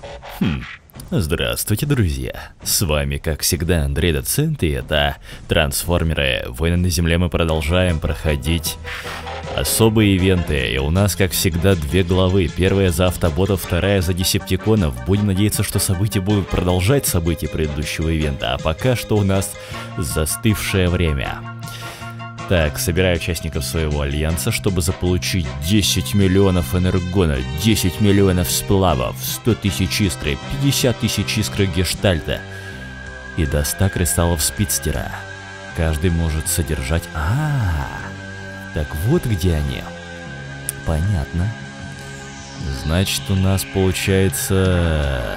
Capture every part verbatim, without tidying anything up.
Хм. Здравствуйте, друзья! С вами, как всегда, Андрей Доцент, и это Трансформеры. Войны на Земле. Мы продолжаем проходить особые ивенты, и у нас, как всегда, две главы. Первая за автоботов, вторая за десептиконов. Будем надеяться, что события будут продолжать события предыдущего ивента, а пока что у нас застывшее время. Так, собираю участников своего альянса, чтобы заполучить десять миллионов энергона, десять миллионов сплавов, сто тысяч искры, пятьдесят тысяч искры гештальта и до ста кристаллов спидстера. Каждый может содержать... А, так вот где они. Понятно. Значит, у нас получается...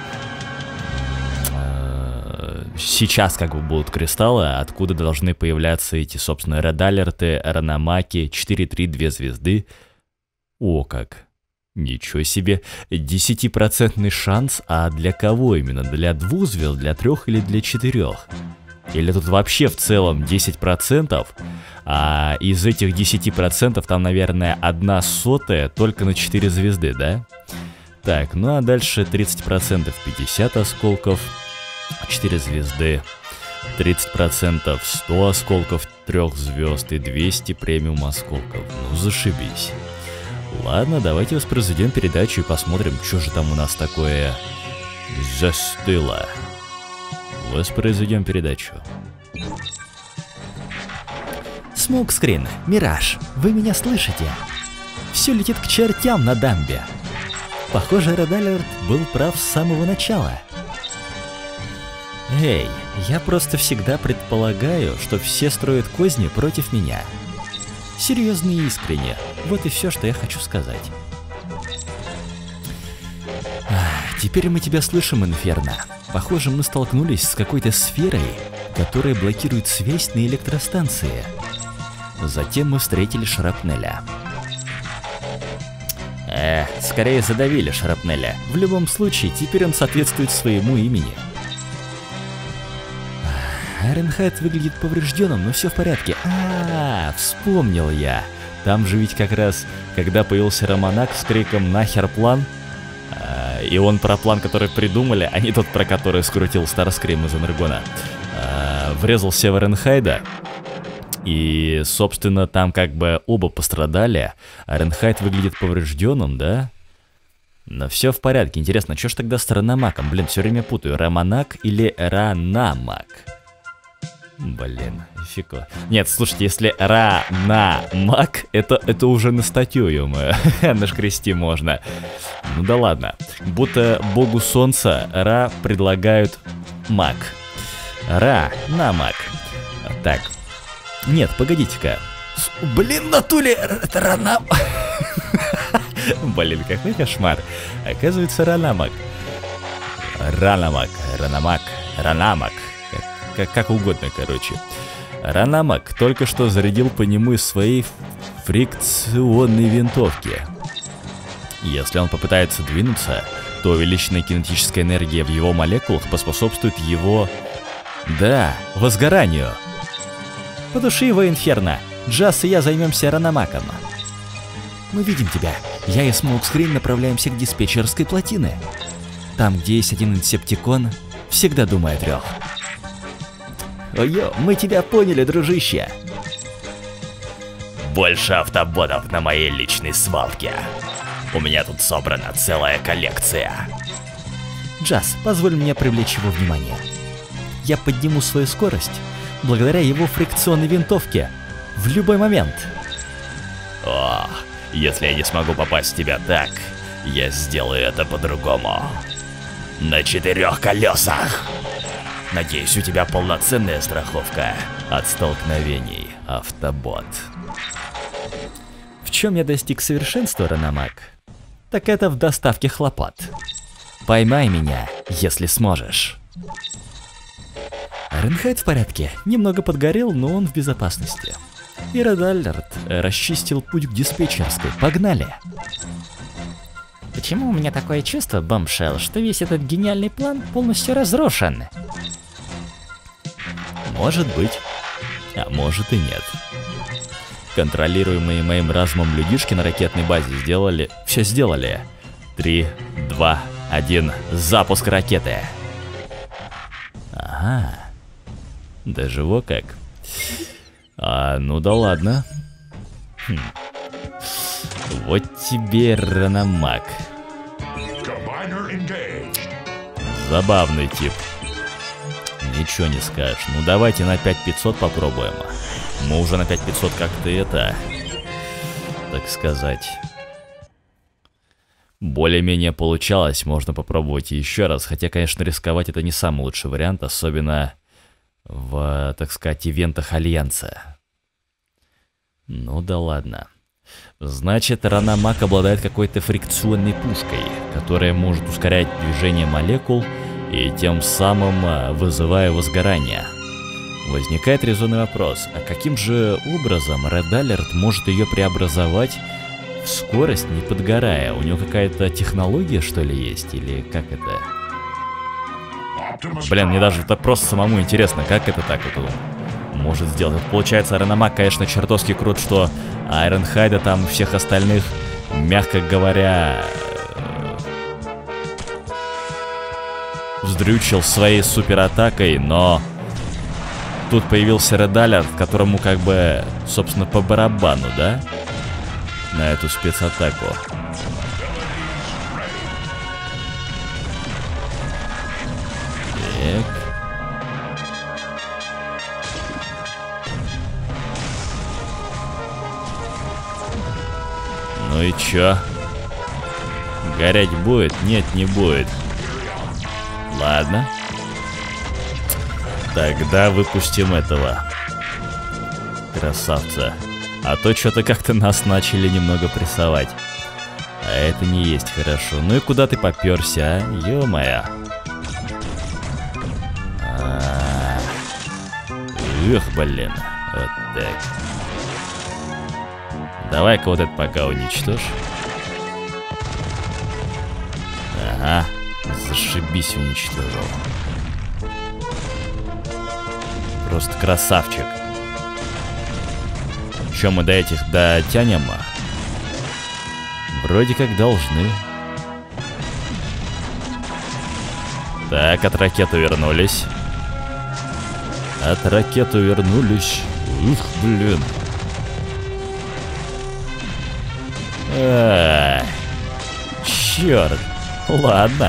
Сейчас как бы будут кристаллы, откуда должны появляться эти, собственно, редалерты, раномаки, четыре три две звезды. О как! Ничего себе! десятипроцентный шанс, а для кого именно? Для двух звезд, для трех или для четырех? Или тут вообще в целом десять процентов, а из этих десяти процентов там, наверное, одна сотая только на четыре звезды, да? Так, ну а дальше тридцать процентов пятьдесят осколков. четыре звезды, тридцать процентов сто осколков трех звезд и двести премиум осколков. Ну зашибись. Ладно, давайте воспроизведем передачу и посмотрим, что же там у нас такое застыло. Воспроизведем передачу. Смокскрин, Мираж, вы меня слышите? Все летит к чертям на дамбе. Похоже, Редалерт был прав с самого начала. Эй, я просто всегда предполагаю, что все строят козни против меня. Серьезно и искренне. Вот и все, что я хочу сказать. Ах, теперь мы тебя слышим, Инферно. Похоже, мы столкнулись с какой-то сферой, которая блокирует связь на электростанции. Затем мы встретили Шрапнеля. Э, скорее задавили Шрапнеля. В любом случае, теперь он соответствует своему имени. Айренхайд выглядит поврежденным, но все в порядке. А, -а, а, вспомнил я. Там же ведь как раз, когда появился Романак с криком «Нахер план!», а, и он про план, который придумали, а не тот, про который скрутил Старскрим из Энергона, а, врезался в Айренхайда. И, собственно, там как бы оба пострадали. Айренхайд выглядит поврежденным, да? Но все в порядке. Интересно, что ж тогда с Раномаком? Блин, все время путаю. Романак или Ранамак? Блин, фико. Нет, слушайте, если Ра-на-мак, это, это уже на статью, ё-моё, нашкрести можно. Ну да ладно. Будто богу солнца Ра предлагают мак. Ра-на-мак. Так. Нет, погодите-ка. Блин, натуле, это Ранам... Блин, какой кошмар. Оказывается, Ранамак. Ранамак, Ранамак, Ранамак. Как, как угодно, короче. Ранамак только что зарядил по нему из своей фрикционной винтовки. Если он попытается двинуться, то увеличенная кинетическая энергия в его молекулах поспособствует его... Да, возгоранию. Потуши его, Инферно. Джаз и я займемся Ранамаком. Мы видим тебя. Я и Смокскрин направляемся к диспетчерской плотине. Там, где есть один инсептикон, всегда думай о трех. Ой-ё, мы тебя поняли, дружище. Больше автоботов на моей личной свалке. У меня тут собрана целая коллекция. Джаз, позволь мне привлечь его внимание. Я подниму свою скорость благодаря его фрикционной винтовке в любой момент. О, если я не смогу попасть в тебя так, я сделаю это по-другому. На четырех колесах. Надеюсь, у тебя полноценная страховка от столкновений, автобот. В чем я достиг совершенства, Раномак? Так это в доставке хлопот. Поймай меня, если сможешь. Айренхайд в порядке. Немного подгорел, но он в безопасности. И Редалерт расчистил путь к диспетчерской. Погнали! Почему у меня такое чувство, Бомшелл, что весь этот гениальный план полностью разрушен? Может быть, а может и нет. Контролируемые моим разумом людишки на ракетной базе сделали... Все сделали. Три, два, Один запуск ракеты. Ага. Даже во как. А, ну да ладно. Хм. Вот тебе Ранамак. Забавный тип. Ничего не скажешь. Ну давайте на пять пятьсот попробуем. Мы уже на пять пятьсот как-то это, так сказать, более-менее получалось. Можно попробовать еще раз. Хотя, конечно, рисковать это не самый лучший вариант. Особенно в, так сказать, ивентах Альянса. Ну да ладно. Значит, Ранамак обладает какой-то фрикционной пушкой, которая может ускорять движение молекул и тем самым вызывая возгорание. Возникает резонный вопрос, а каким же образом Red Alert может ее преобразовать в скорость, не подгорая? У него какая-то технология, что ли, есть? Или как это? Блин, мне даже это просто самому интересно, как это так вот может сделать. Получается, Ранамак, конечно, чертовски крут, что Айронхайда там всех остальных, мягко говоря, вздрючил своей суператакой, но тут появился Red Alert, которому как бы, собственно, по барабану, да? На эту спецатаку. Так. Ну и чё? Гореть будет? Нет, не будет. Ладно. Тогда выпустим этого красавца. А то что-то как-то нас начали немного прессовать. А это не есть хорошо. Ну и куда ты попёрся, а? Ё-моё. А-а-а. Эх, блин. Вот так. Давай-ка вот это пока уничтожь. Ага. Зашибись, уничтожил. Просто красавчик. Чё, мы до этих дотянем? Вроде как должны. Так, от ракеты вернулись. От ракеты вернулись. Ух, блин. А, черт. Ладно.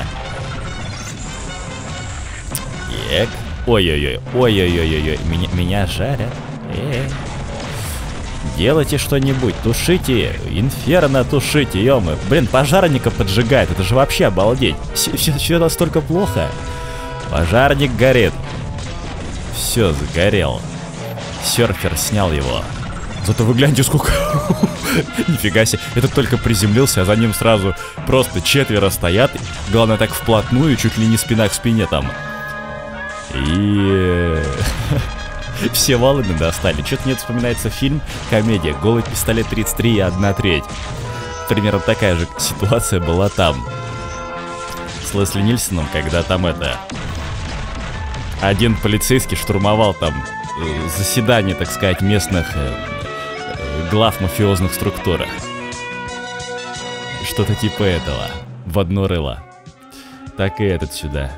Ек. Ой-ой-ой. Ой-ой-ой-ой. Меня, меня жарят. Э-э. Делайте что-нибудь. Тушите. Инферно тушите. Ё-моё. Блин, пожарника поджигает. Это же вообще обалдеть. Все настолько плохо. Пожарник горит. Все, сгорел. Серфер снял его. Зато вы гляньте, сколько... Нифига себе. Этот только приземлился, а за ним сразу просто четверо стоят. Главное, так вплотную, чуть ли не спина к спине там. И... Все валами достали. Что-то мне вспоминается фильм, комедия «Голый пистолет тридцать три» и одна треть. Примерно такая же ситуация была там. С Лесли Нильсоном, когда там это... Один полицейский штурмовал там э, заседание, так сказать, местных э, э, глав мафиозных структур. Что-то типа этого. В одно рыло. Так и этот сюда.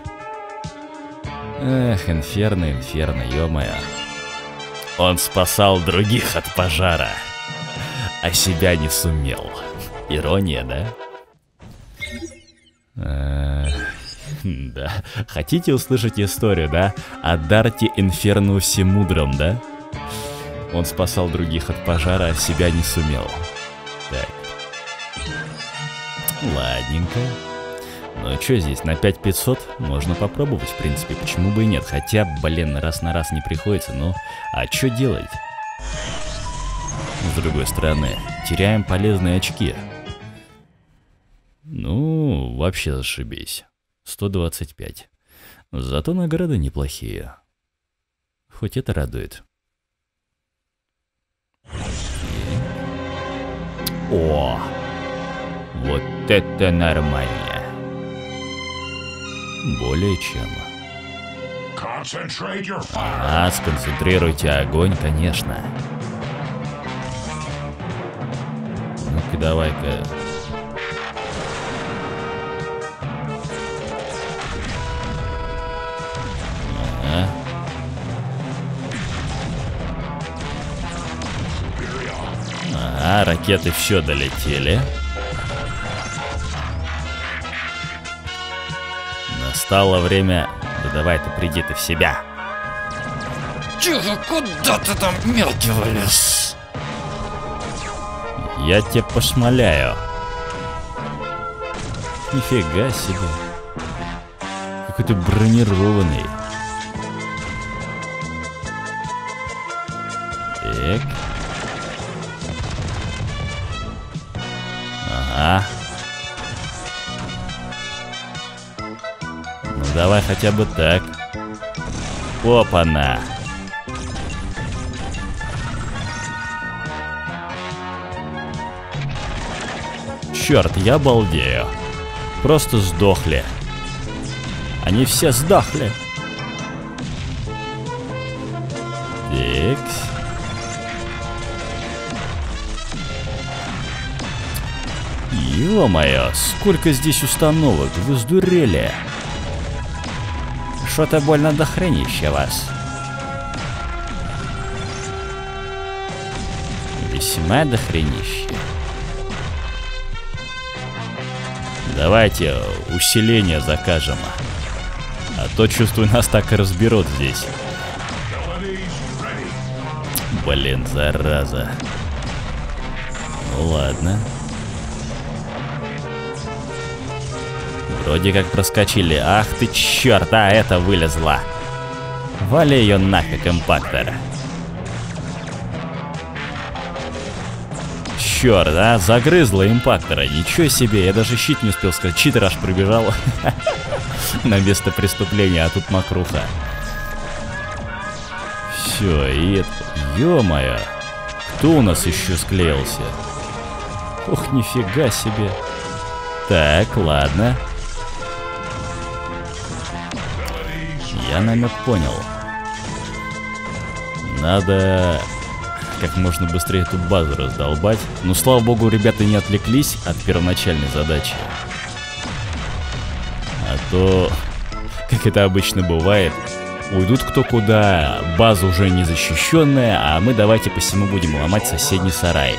Эх, инферно, инферно, ё-моё. Он спасал других от пожара, а себя не сумел. Ирония, да? Эх, да. Хотите услышать историю, да? О Дарте Инфернусе Мудром, да? Он спасал других от пожара, а себя не сумел. Так. Ладненько. Ну что здесь, на пять пятьсот можно попробовать, в принципе, почему бы и нет. Хотя, блин, раз на раз не приходится, ну, а что делать? С другой стороны, теряем полезные очки. Ну, вообще зашибись. сто двадцать пять. Зато награды неплохие. Хоть это радует. О! Вот это нормально. Более чем. А, сконцентрируйте огонь, конечно. Ну-ка, давай-ка. Ага, ракеты все долетели. Настало время... Да давай ты, приди ты в себя. Тихо, куда ты там мелкий вылез? Я тебе пошмаляю. Нифига себе. Какой ты бронированный. Так. Ага. Ну давай хотя бы так. Опа-на. Черт, я балдею. Просто сдохли. Они все сдохли. Тикс. Ё-моё, сколько здесь установок, вы сдурели. Что-то больно дохренища вас. Весьма дохренища. Давайте усиление закажем. А то, чувствую, нас так и разберут здесь. Блин, зараза. Ну ладно. Вроде как проскочили. Ах ты черт, а это вылезла. Вали ее нафиг, импактор. Черт, а, загрызла импактора. Ничего себе, я даже щит не успел сказать. Читер аж прибежал на место преступления, а тут мокруха. Все, и это... Ё-моё. Кто у нас еще склеился? Ох, нифига себе. Так, ладно. Я намек понял. Надо как можно быстрее эту базу раздолбать. Но, слава богу, ребята не отвлеклись от первоначальной задачи. А то, как это обычно бывает, уйдут кто куда, база уже не защищенная, а мы давайте посему будем ломать соседний сарай.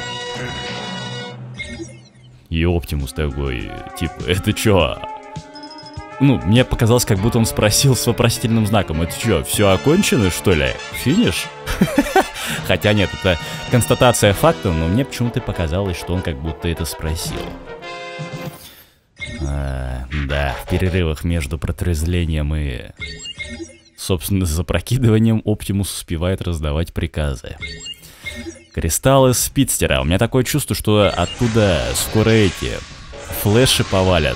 И Оптимус такой, типа, это чё? Ну, мне показалось, как будто он спросил с вопросительным знаком. Это что, все окончено, что ли? Финиш? Хотя нет, это констатация факта, но мне почему-то показалось, что он как будто это спросил. А, да, в перерывах между протрезвлением и, собственно, запрокидыванием Оптимус успевает раздавать приказы. Кристаллы Спидстера. У меня такое чувство, что оттуда скоро эти флеши повалят.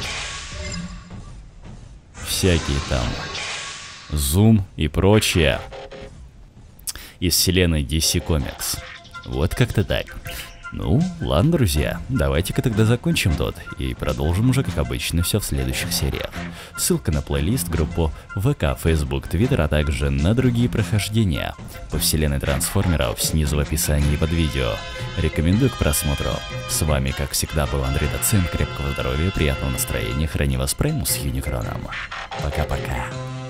Всякие там Zoom и прочее из вселенной ди си Comics. Вот как-то так. Ну, ладно, друзья, давайте-ка тогда закончим тут и продолжим уже, как обычно, все в следующих сериях. Ссылка на плейлист, группу ВК, Facebook, Twitter, а также на другие прохождения по вселенной трансформеров снизу в описании под видео. Рекомендую к просмотру. С вами, как всегда, был Андрей Доцент. Крепкого здоровья, приятного настроения, храни вас Праймус с Юникроном. Пока-пока.